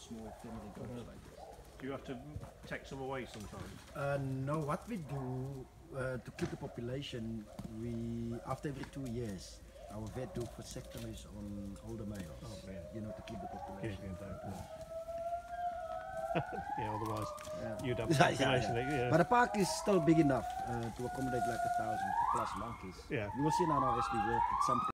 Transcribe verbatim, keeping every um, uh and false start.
small family goats uh-huh. like this. Do you have to take some away sometimes? Uh, no, what we do uh, to keep the population, we after every two years, our vet do vasectomies on older males. Oh, yeah. You know, to keep the population. Keep it down, yeah. Yeah, otherwise yeah. you'd have yeah, population. yeah, yeah. Yeah. But the park is still big enough uh, to accommodate like a thousand plus monkeys. Yeah. You will see now, now as we work, it's something.